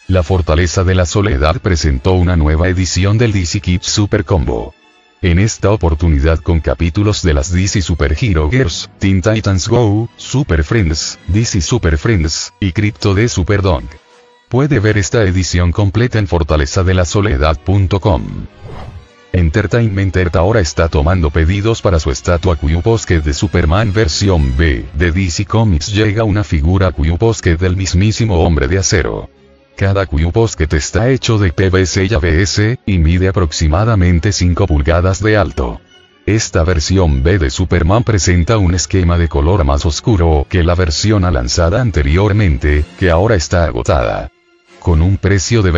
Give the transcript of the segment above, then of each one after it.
La Fortaleza de la Soledad presentó una nueva edición del DC Kids Super Combo. En esta oportunidad con capítulos de las DC Super Hero Girls, Teen Titans Go, Super Friends, DC Super Friends, y Crypto de Super Dog. Puede ver esta edición completa en fortalezadelasoledad.com. Entertainment Earth ahora está tomando pedidos para su estatua Q Posket de Superman versión B. De DC Comics llega una figura Q Posket del mismísimo Hombre de Acero. Cada Q Posket está hecho de PVC y ABS, y mide aproximadamente 5 pulgadas de alto. Esta versión B de Superman presenta un esquema de color más oscuro que la versión lanzada anteriormente, que ahora está agotada. Con un precio de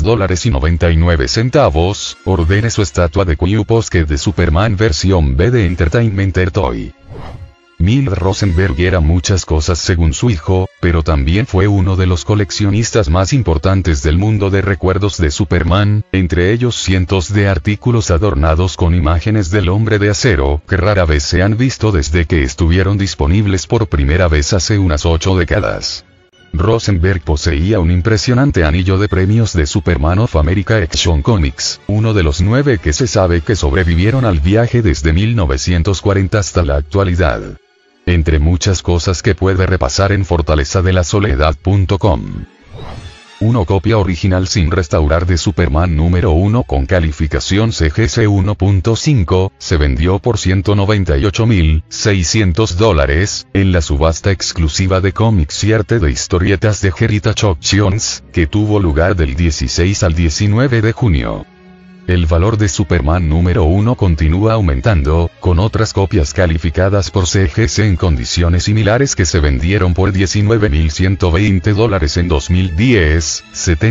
$26.99, ordene su estatua de Q Posket de Superman versión B de Entertainment Earth hoy. Mildred Rosenberg era muchas cosas según su hijo, pero también fue uno de los coleccionistas más importantes del mundo de recuerdos de Superman, entre ellos cientos de artículos adornados con imágenes del Hombre de Acero que rara vez se han visto desde que estuvieron disponibles por primera vez hace unas 8 décadas. Rosenberg poseía un impresionante anillo de premios de Superman of America Action Comics, uno de los 9 que se sabe que sobrevivieron al viaje desde 1940 hasta la actualidad. Entre muchas cosas que puede repasar en fortalezadelasoledad.com. 1 copia original sin restaurar de Superman número 1 con calificación CGC 1.5, se vendió por $198.600, en la subasta exclusiva de cómics y arte de historietas de Heritage Auctions, que tuvo lugar del 16 al 19 de junio. El valor de Superman número 1 continúa aumentando, con otras copias calificadas por CGC en condiciones similares que se vendieron por $19.120 en 2010,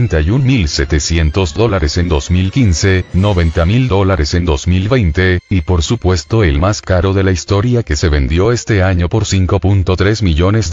$71.700 en 2015, $90.000 en 2020, y por supuesto el más caro de la historia que se vendió este año por $5.3 millones.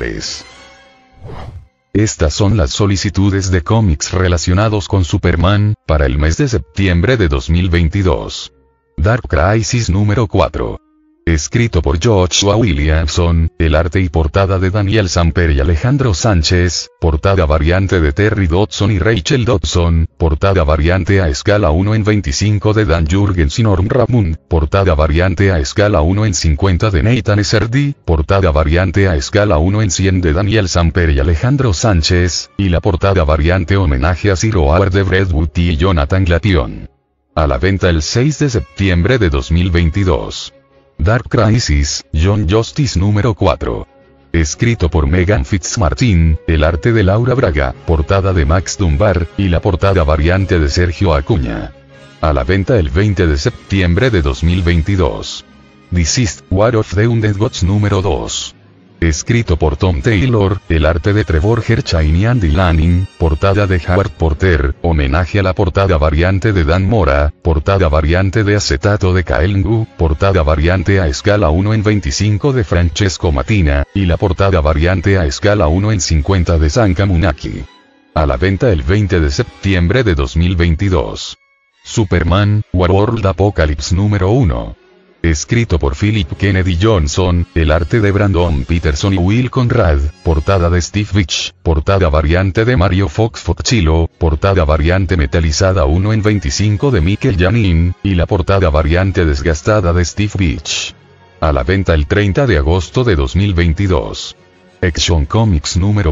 Estas son las solicitudes de cómics relacionados con Superman, para el mes de septiembre de 2022. Dark Crisis número 4. Escrito por Joshua Williamson, el arte y portada de Daniel Samper y Alejandro Sánchez, portada variante de Terry Dodson y Rachel Dodson, portada variante a escala 1:25 de Dan Jurgens y Norm Ramund, portada variante a escala 1:50 de Nathan Esserdi, portada variante a escala 1:100 de Daniel Samper y Alejandro Sánchez, y la portada variante homenaje a Zero Hour de Brett Booty y Jonathan Glapion. A la venta el 6 de septiembre de 2022. Dark Crisis, John Justice número 4. Escrito por Megan Fitzmartin, el arte de Laura Braga, portada de Max Dunbar, y la portada variante de Sergio Acuña. A la venta el 20 de septiembre de 2022. Deceased, War of the Undead Gods número 2. Escrito por Tom Taylor, el arte de Trevor Hershine y Andy Lanning, portada de Howard Porter, homenaje a la portada variante de Dan Mora, portada variante de Acetato de Kael Ngu, portada variante a escala 1:25 de Francesco Matina, y la portada variante a escala 1:50 de Sanka Munaki. A la venta el 20 de septiembre de 2022. Superman, Warworld Apocalypse número 1. Escrito por Philip Kennedy Johnson, el arte de Brandon Peterson y Will Conrad, portada de Steve Veitch, portada variante de Mario Fox Foxchilo, portada variante metalizada 1:25 de Mikel Janin, y la portada variante desgastada de Steve Veitch. A la venta el 30 de agosto de 2022. Action Comics número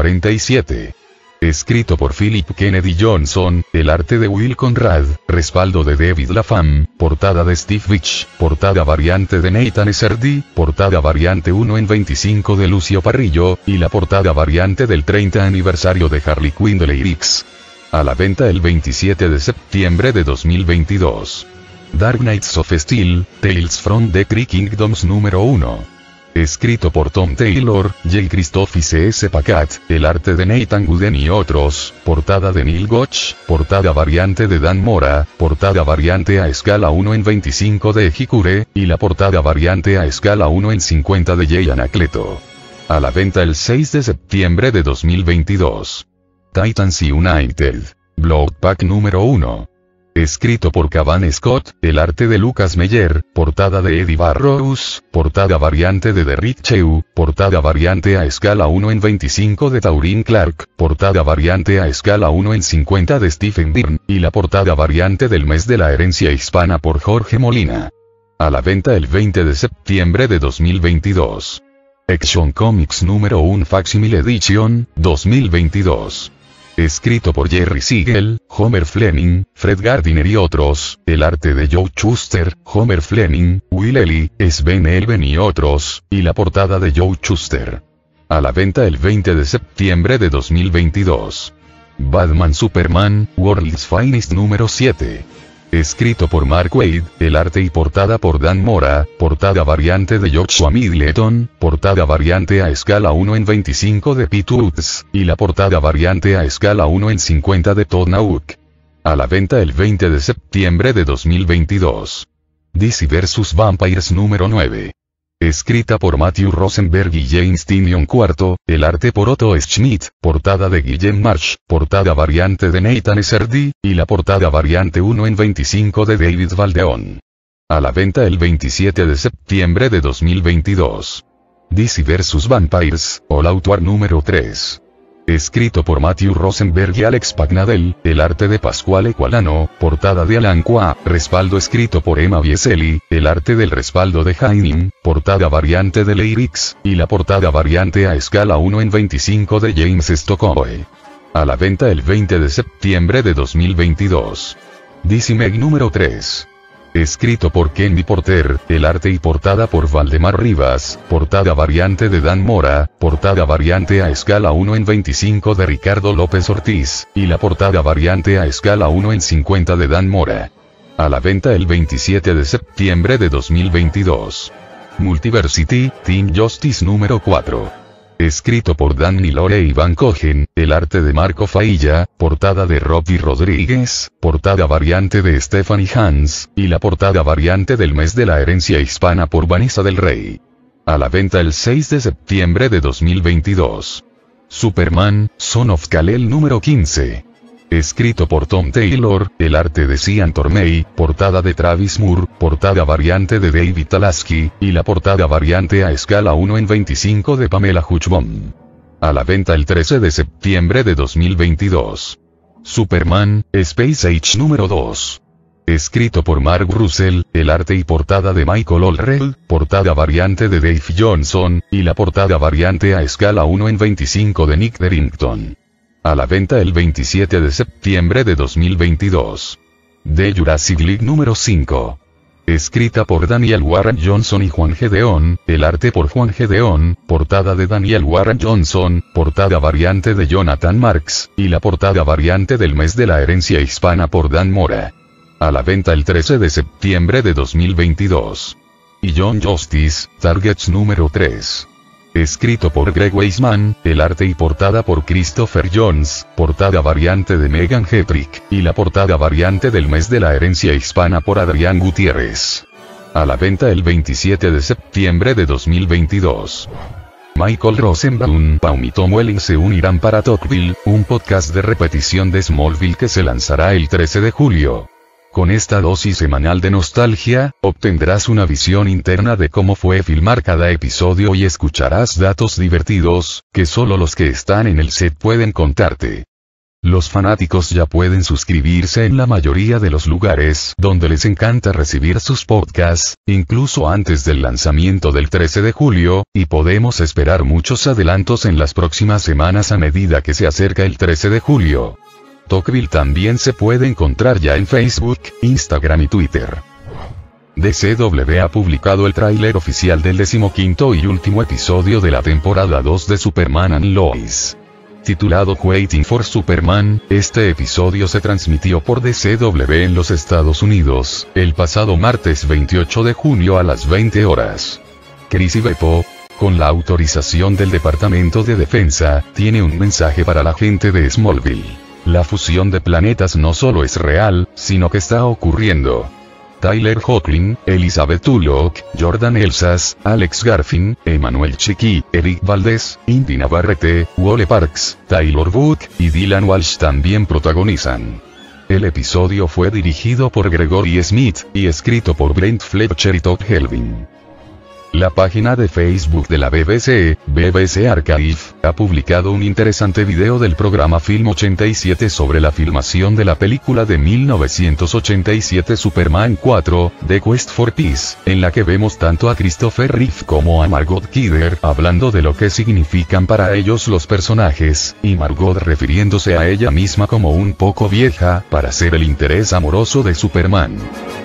1047. Escrito por Philip Kennedy Johnson, el arte de Will Conrad, respaldo de David Lapham, portada de Steve Veitch, portada variante de Nathan Esserdi, portada variante 1:25 de Lucio Parrillo, y la portada variante del 30 aniversario de Harley Quinn de Lyrics. A la venta el 27 de septiembre de 2022. Dark Knights of Steel, Tales from the Three Kingdoms número 1. Escrito por Tom Taylor, J. Christoph y C.S. Pacat, el arte de Nathan Gooden y otros, portada de Neil Gotch, portada variante de Dan Mora, portada variante a escala 1:25 de Hikure, y la portada variante a escala 1:50 de Jay Anacleto. A la venta el 6 de septiembre de 2022. Titans United. Blood Pack número 1. Escrito por Cavan Scott, el arte de Lucas Meyer, portada de Eddie Barrows, portada variante de Derrick Chew, portada variante a escala 1 en 25 de Taurin Clark, portada variante a escala 1 en 50 de Stephen Byrne, y la portada variante del mes de la herencia hispana por Jorge Molina. A la venta el 20 de septiembre de 2022. Action Comics número 1 Facsimile Edition, 2022. Escrito por Jerry Siegel, Homer Fleming, Fred Gardiner y otros, el arte de Joe Shuster, Homer Fleming, Will Ehley, Sven Elben y otros, y la portada de Joe Shuster. A la venta el 20 de septiembre de 2022. Batman Superman, World's Finest número 7. Escrito por Mark Waid, el arte y portada por Dan Mora, portada variante de Joshua Middleton, portada variante a escala 1 en 25 de Pete Woods, y la portada variante a escala 1 en 50 de Todd Nauck. A la venta el 20 de septiembre de 2022. DC vs. Vampires número 9. Escrita por Matthew Rosenberg y James Tynion IV, el arte por Otto Schmidt, portada de Guillem March, portada variante de Nathan Srdi, y la portada variante 1 en 25 de David Valdeón. A la venta el 27 de septiembre de 2022. DC vs. Vampires, All Out War número 3. Escrito por Matthew Rosenberg y Alex Pagnadel, el arte de Pasquale Qualano, portada de Alan Qua, respaldo escrito por Emma Bieselli, el arte del respaldo de Hainim, portada variante de Leirix, y la portada variante a escala 1 en 25 de James Stockoe. A la venta el 20 de septiembre de 2022. DC Meg número 3. Escrito por Kenny Porter, el arte y portada por Valdemar Rivas, portada variante de Dan Mora, portada variante a escala 1 en 25 de Ricardo López Ortiz, y la portada variante a escala 1 en 50 de Dan Mora. A la venta el 27 de septiembre de 2022. Multiversity, Team Justice número 4. Escrito por Dan Milore y Van Cogen, el arte de Marco Failla, portada de Robbie Rodríguez, portada variante de Stephanie Hans, y la portada variante del mes de la herencia hispana por Vanessa del Rey. A la venta el 6 de septiembre de 2022. Superman, Son of Kal-El número 15. Escrito por Tom Taylor, el arte de Cian Tormey, portada de Travis Moore, portada variante de David Talaski, y la portada variante a escala 1 en 25 de Pamela Hutchbaum. A la venta el 13 de septiembre de 2022. Superman, Space Age número 2. Escrito por Mark Russell, el arte y portada de Michael Allred, portada variante de Dave Johnson, y la portada variante a escala 1 en 25 de Nick Derrington. A la venta el 27 de septiembre de 2022. The Jurassic League número 5. Escrita por Daniel Warren Johnson y Juan Gedeón, el arte por Juan Gedeón, portada de Daniel Warren Johnson, portada variante de Jonathan Marks, y la portada variante del mes de la herencia hispana por Dan Mora. A la venta el 13 de septiembre de 2022. Y John Justice, Targets número 3. Escrito por Greg Weisman, el arte y portada por Christopher Jones, portada variante de Megan Hetrick, y la portada variante del mes de la herencia hispana por Adrián Gutiérrez. A la venta el 27 de septiembre de 2022. Michael Rosenbaum, Paum y Tom Welling se unirán para Tocqueville, un podcast de repetición de Smallville que se lanzará el 13 de julio. Con esta dosis semanal de nostalgia, obtendrás una visión interna de cómo fue filmar cada episodio y escucharás datos divertidos, que solo los que están en el set pueden contarte. Los fanáticos ya pueden suscribirse en la mayoría de los lugares donde les encanta recibir sus podcasts, incluso antes del lanzamiento del 13 de julio, y podemos esperar muchos adelantos en las próximas semanas a medida que se acerca el 13 de julio. Tocqueville también se puede encontrar ya en Facebook, Instagram y Twitter. DCW ha publicado el tráiler oficial del 15º y último episodio de la temporada 2 de Superman and Lois. Titulado Waiting for Superman, este episodio se transmitió por DCW en los Estados Unidos, el pasado martes 28 de junio a las 20 horas. Chris Ivepo, con la autorización del Departamento de Defensa, tiene un mensaje para la gente de Smallville. La fusión de planetas no solo es real, sino que está ocurriendo. Tyler Hoechlin, Elizabeth Tulloch, Jordan Elsas, Alex Garfin, Emmanuel Chiqui, Eric Valdez, Indy Navarrete, Wole Parks, Taylor Wood, y Dylan Walsh también protagonizan. El episodio fue dirigido por Gregory Smith, y escrito por Brent Fletcher y Todd Helvin. La página de Facebook de la BBC, BBC Archive, ha publicado un interesante video del programa Film 87 sobre la filmación de la película de 1987 Superman 4, The Quest for Peace, en la que vemos tanto a Christopher Reeve como a Margot Kidder hablando de lo que significan para ellos los personajes, y Margot refiriéndose a ella misma como un poco vieja para ser el interés amoroso de Superman.